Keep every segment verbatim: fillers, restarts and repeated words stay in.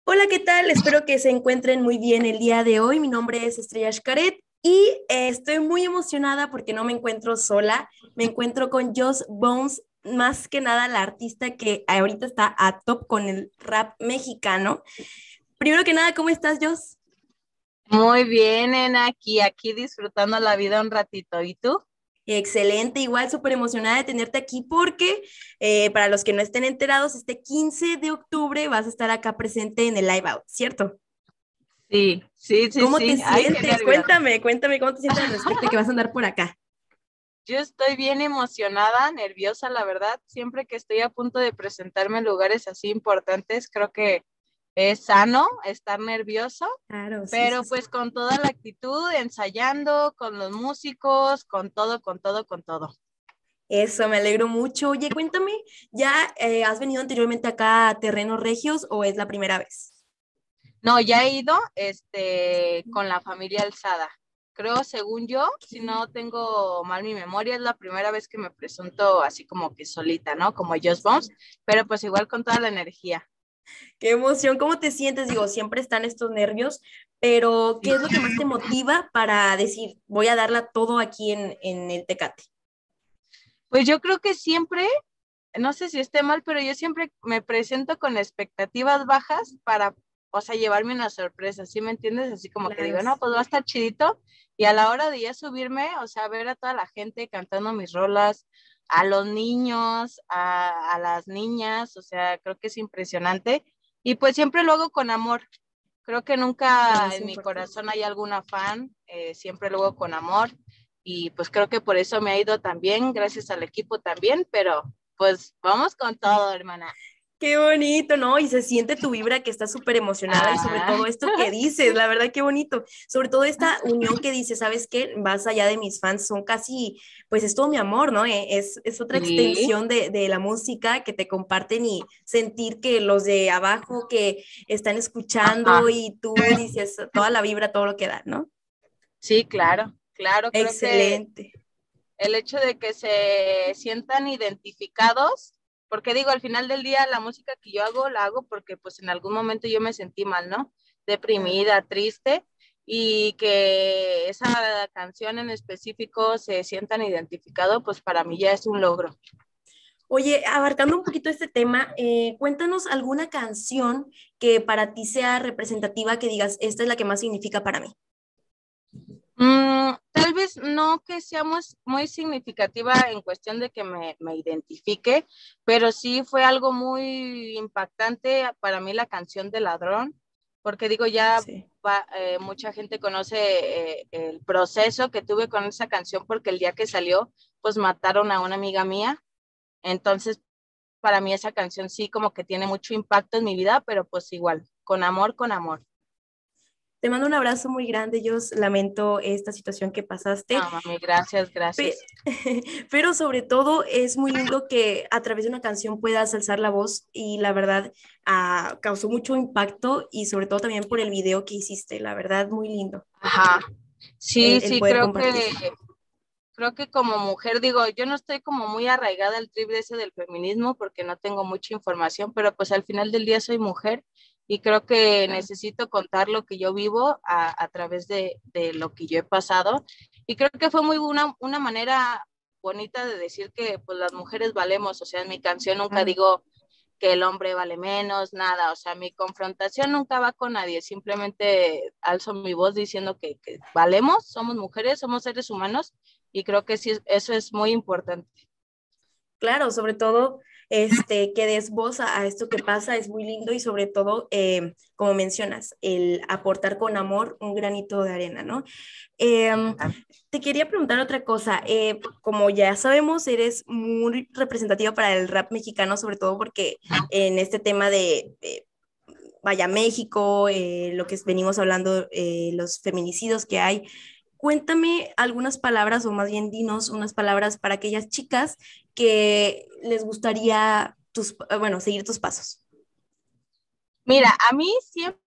Hola, ¿qué tal? Espero que se encuentren muy bien el día de hoy. Mi nombre es Estrella Xcaret y eh, estoy muy emocionada porque no me encuentro sola. Me encuentro con Joss Bones, más que nada la artista que ahorita está a top con el rap mexicano. Primero que nada, ¿cómo estás, Joss? Muy bien, Nena, aquí, aquí disfrutando la vida un ratito. ¿Y tú? Excelente, igual súper emocionada de tenerte aquí porque eh, para los que no estén enterados, este quince de octubre vas a estar acá presente en el Live Out, ¿cierto? Sí, sí, sí, ¿Cómo te sí. Ay, qué sientes? nervios. Cuéntame, cuéntame cómo te sientes al respecto de que vas a andar por acá. Yo estoy bien emocionada, nerviosa, la verdad. Siempre que estoy a punto de presentarme en lugares así importantes, creo que es sano estar nervioso, Claro, sí, sí, pero sí. pues con toda la actitud, ensayando, con los músicos, con todo, con todo, con todo. Eso, me alegro mucho. Oye, cuéntame, ¿ya eh, has venido anteriormente acá a Terrenos Regios o es la primera vez? No, ya he ido, este, con la familia Alzada. Creo, según yo, si Ok. no tengo mal mi memoria, es la primera vez que me presento así como que solita, ¿no? Como Just Bones, pero pues igual con toda la energía. Qué emoción, ¿cómo te sientes? Digo, siempre están estos nervios, pero Sí. ¿qué es lo que más te motiva para decir, voy a darla todo aquí en, en el Tecate? Pues yo creo que siempre, no sé si esté mal, pero yo siempre me presento con expectativas bajas para, o sea, llevarme una sorpresa, ¿sí me entiendes? Así como que Claro, digo, no, sí. pues va a estar chidito. Y a la hora de ya subirme, o sea, ver a toda la gente cantando mis rolas, a los niños, a, a las niñas, o sea, creo que es impresionante. Y pues siempre lo hago con amor. Creo que Claro, nunca es en mi importante. corazón hay algún afán, eh, siempre lo hago con amor y pues creo que por eso me ha ido tan bien, gracias al equipo también, pero pues vamos con todo, hermana. Qué bonito, ¿no? Y se siente tu vibra que estás súper emocionada y sobre Ah, todo esto que dices, la verdad, qué bonito. Sobre todo esta unión que dices, ¿sabes qué? Más allá de mis fans, son casi, pues es todo mi amor, ¿no? Eh, Es, es otra sí, extensión de, de la música que te comparten y sentir que los de abajo que están ajá, escuchando y tú dices toda la vibra, todo lo que da, ¿no? sí, claro, claro, creo que Excelente. el hecho de que se sientan identificados, porque digo, al final del día la música que yo hago, la hago porque pues en algún momento yo me sentí mal, ¿no? Claro. Deprimida, triste, y que esa canción en específico se sientan identificados, pues para mí ya es un logro. Oye, abarcando un poquito este tema, eh, cuéntanos alguna canción que para ti sea representativa, que digas, esta es la que más significa para mí. Mm, tal vez no que sea muy, muy significativa en cuestión de que me, me identifique, pero sí fue algo muy impactante para mí la canción de Ladrón, porque digo, ya Sí. va- eh, mucha gente conoce eh, el proceso que tuve con esa canción, porque el día que salió, pues mataron a una amiga mía, entonces para mí esa canción sí como que tiene mucho impacto en mi vida, pero pues igual, con amor, con amor. Te mando un abrazo muy grande. Yo lamento esta situación que pasaste, No, mami, gracias, pe- gracias. pero sobre todo es muy lindo que a través de una canción puedas alzar la voz y la verdad ah, causó mucho impacto y sobre todo también por el video que hiciste. La verdad, muy lindo Ajá. Sí, el, el sí, poder creo que, compartirlo. creo que como mujer, digo, yo no estoy como muy arraigada al trip de ese del feminismo porque no tengo mucha información, pero pues al final del día soy mujer y creo que Claro. necesito contar lo que yo vivo a, a través de, de lo que yo he pasado. Y creo que fue muy una, una manera bonita de decir que pues las mujeres valemos, o sea, en mi canción nunca Claro. digo que el hombre vale menos, nada, o sea, mi confrontación nunca va con nadie, simplemente alzo mi voz diciendo que, que valemos, somos mujeres, somos seres humanos y creo que sí, eso es muy importante. Claro, sobre todo este, que des voz a, a esto que pasa es muy lindo y sobre todo, eh, como mencionas, el aportar con amor un granito de arena, ¿no? Em, te quería preguntar otra cosa. Eh, como ya sabemos, eres muy representativa para el rap mexicano, sobre todo porque en este tema de, de vaya México, eh, lo que venimos hablando, eh, los feminicidios que hay. Cuéntame algunas palabras, o más bien dinos unas palabras para aquellas chicas que les gustaría tus, bueno, seguir tus pasos. Mira, a mí siempre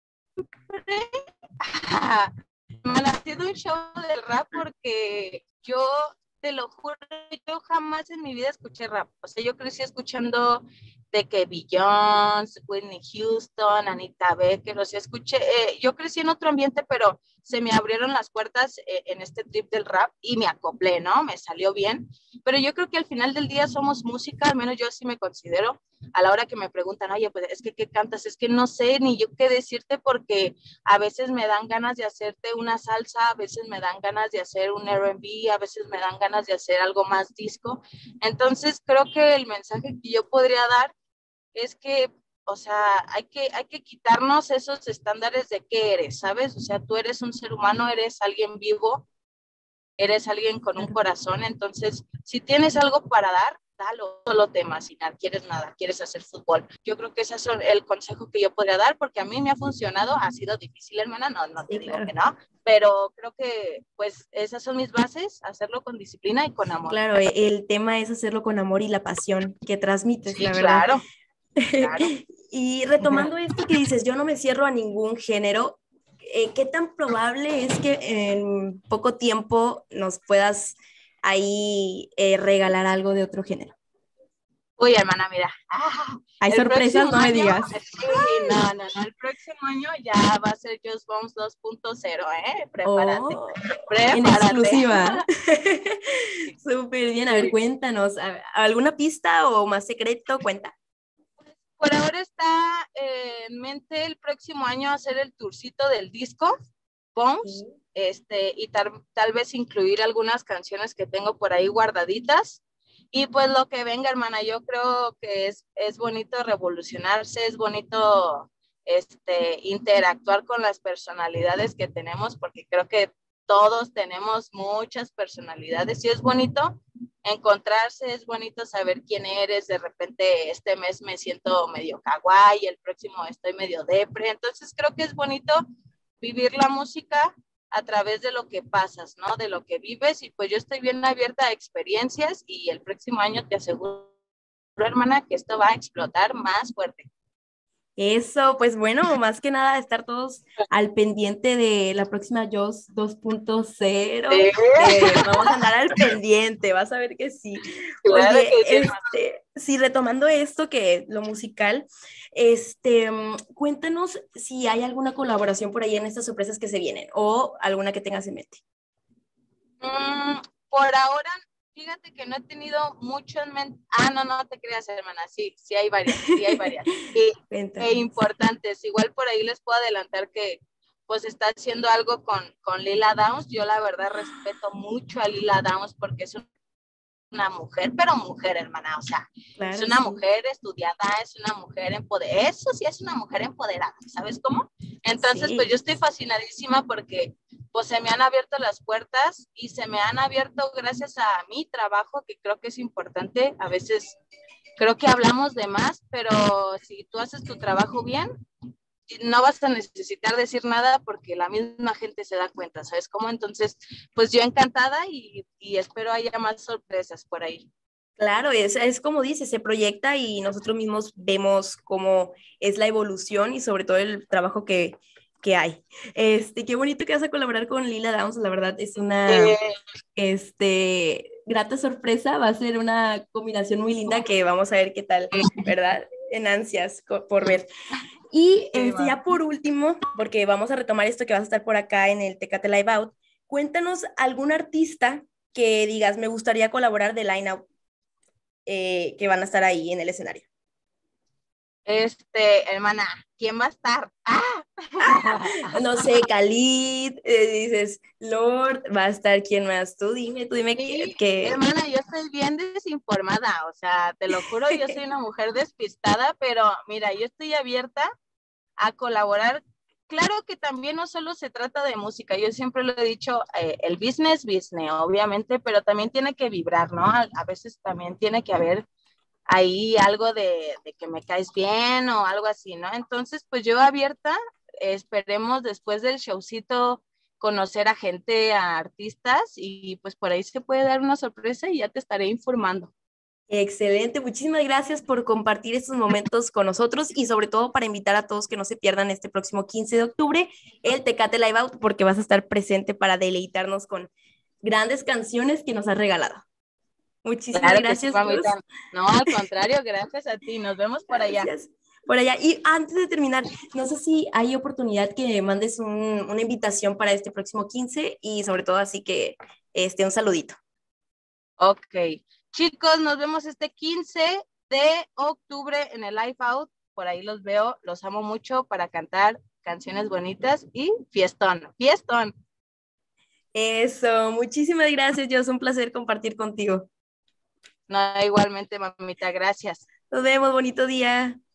me ha nacido un show del rap porque yo, te lo juro, yo jamás en mi vida escuché rap. O sea, yo crecí escuchando de que Beyoncé, Whitney Houston, Anita Baker, o sea, escuché, eh, yo crecí en otro ambiente, pero se me abrieron las puertas eh, en este trip del rap y me acoplé, ¿no? Me salió bien, pero yo creo que al final del día somos música, al menos yo sí me considero, a la hora que me preguntan, oye, pues es que ¿qué cantas? Es que no sé ni yo qué decirte porque a veces me dan ganas de hacerte una salsa, a veces me dan ganas de hacer un R and B, a veces me dan ganas de hacer algo más disco, entonces creo que el mensaje que yo podría dar es que, o sea, hay que, hay que quitarnos esos estándares de qué eres, ¿sabes? O sea, tú eres un ser humano, eres alguien vivo, eres alguien con un corazón, entonces, si tienes algo para dar, dalo, solo te imaginar, quieres nada, quieres hacer fútbol. Yo creo que ese es el consejo que yo podría dar, porque a mí me ha funcionado, ha sido difícil, hermana, no, no te sí, digo claro. que no, pero creo que, pues, esas son mis bases, hacerlo con disciplina y con amor. Claro, el tema es hacerlo con amor y la pasión que transmites, sí, la verdad. Claro. Claro. Y retomando esto que dices, yo no me cierro a ningún género, eh, ¿qué tan probable es que en poco tiempo nos puedas ahí eh, regalar algo de otro género? Uy, hermana, mira. Ah, hay sorpresas, no me año, digas. Sí, no, no, no. El próximo año ya va a ser Just Bombs dos punto cero, ¿eh? Prepárate. Oh, Prepárate. En exclusiva. Súper bien. A ver, cuéntanos. ¿Alguna pista o más secreto? Cuenta. Por ahora está eh, en mente el próximo año hacer el tourcito del disco, Bombs, sí. este, y tal, tal vez incluir algunas canciones que tengo por ahí guardaditas. Y pues lo que venga, hermana, yo creo que es, es bonito revolucionarse, es bonito este, interactuar con las personalidades que tenemos, porque creo que todos tenemos muchas personalidades y es bonito encontrarse, es bonito saber quién eres, de repente este mes me siento medio kawaii, el próximo estoy medio depre, entonces creo que es bonito vivir la música a través de lo que pasas, ¿no? De lo que vives y pues yo estoy bien abierta a experiencias y el próximo año te aseguro, hermana, que esto va a explotar más fuerte. Eso, pues bueno, más que nada estar todos al pendiente de la próxima Just dos punto cero. ¿Sí? Eh, vamos a andar al pendiente, vas a ver que sí. Claro. Oye, que sí, este, sí, retomando esto que lo musical, este, cuéntanos si hay alguna colaboración por ahí en estas sorpresas que se vienen o alguna que tengas en mente. Mm, por ahora, fíjate que no he tenido mucho en mente. Ah, no, no te creas, hermana. Sí, sí hay varias, sí hay varias. Y, e importantes. Igual por ahí les puedo adelantar que pues está haciendo algo con, con Lila Downs. Yo la verdad respeto mucho a Lila Downs porque es una mujer, pero mujer, hermana. O sea, claro, es una sí. mujer estudiada, es una mujer empoderada. Eso sí es una mujer empoderada, ¿sabes cómo? Entonces, sí. pues yo estoy fascinadísima porque pues se me han abierto las puertas y se me han abierto gracias a mi trabajo, que creo que es importante. A veces creo que hablamos de más, pero si tú haces tu trabajo bien, no vas a necesitar decir nada porque la misma gente se da cuenta, ¿sabes cómo? Entonces, pues yo encantada y, y espero haya más sorpresas por ahí. Claro, es, es como dice, se proyecta y nosotros mismos vemos cómo es la evolución y sobre todo el trabajo que, que hay. Este, qué bonito que vas a colaborar con Lila Downs, la verdad es una eh. este, grata sorpresa, va a ser una combinación muy linda que vamos a ver qué tal, ¿verdad? En ansias por ver. Y este, ya por último, porque vamos a retomar esto que vas a estar por acá en el Tecate Live Out, cuéntanos algún artista que digas, me gustaría colaborar de Line Out, eh, que van a estar ahí en el escenario. Este, hermana, ¿quién va a estar? ¡Ah! No sé, Khalid, eh, dices, Lord, va a estar, ¿quién más? Tú dime, tú dime sí, que, que... Hermana, yo estoy bien desinformada, o sea, te lo juro, yo soy una mujer despistada, pero mira, yo estoy abierta a colaborar. Claro que también no solo se trata de música, yo siempre lo he dicho, eh, el business, business, obviamente, pero también tiene que vibrar, ¿no? A, a veces también tiene que haber ahí algo de, de que me caes bien o algo así, ¿no? Entonces, pues yo abierta, esperemos después del showcito conocer a gente, a artistas y pues por ahí se puede dar una sorpresa y ya te estaré informando. Excelente, muchísimas gracias por compartir estos momentos con nosotros y sobre todo para invitar a todos que no se pierdan este próximo quince de octubre el Tecate Live Out porque vas a estar presente para deleitarnos con grandes canciones que nos has regalado. Muchísimas Claro que sí, gracias, Luz. mamita. No, al contrario, gracias a ti. Nos vemos por allá. Gracias. Por allá. Y antes de terminar, no sé si hay oportunidad que me mandes un- una invitación para este próximo quince y sobre todo así que este, un saludito. Ok. Chicos, nos vemos este quince de octubre en el Live Out. Por ahí los veo, los amo mucho para cantar canciones bonitas y fiestón, fiestón. Eso, muchísimas gracias, yo es un placer compartir contigo. No, igualmente, mamita, gracias. Nos vemos, bonito día.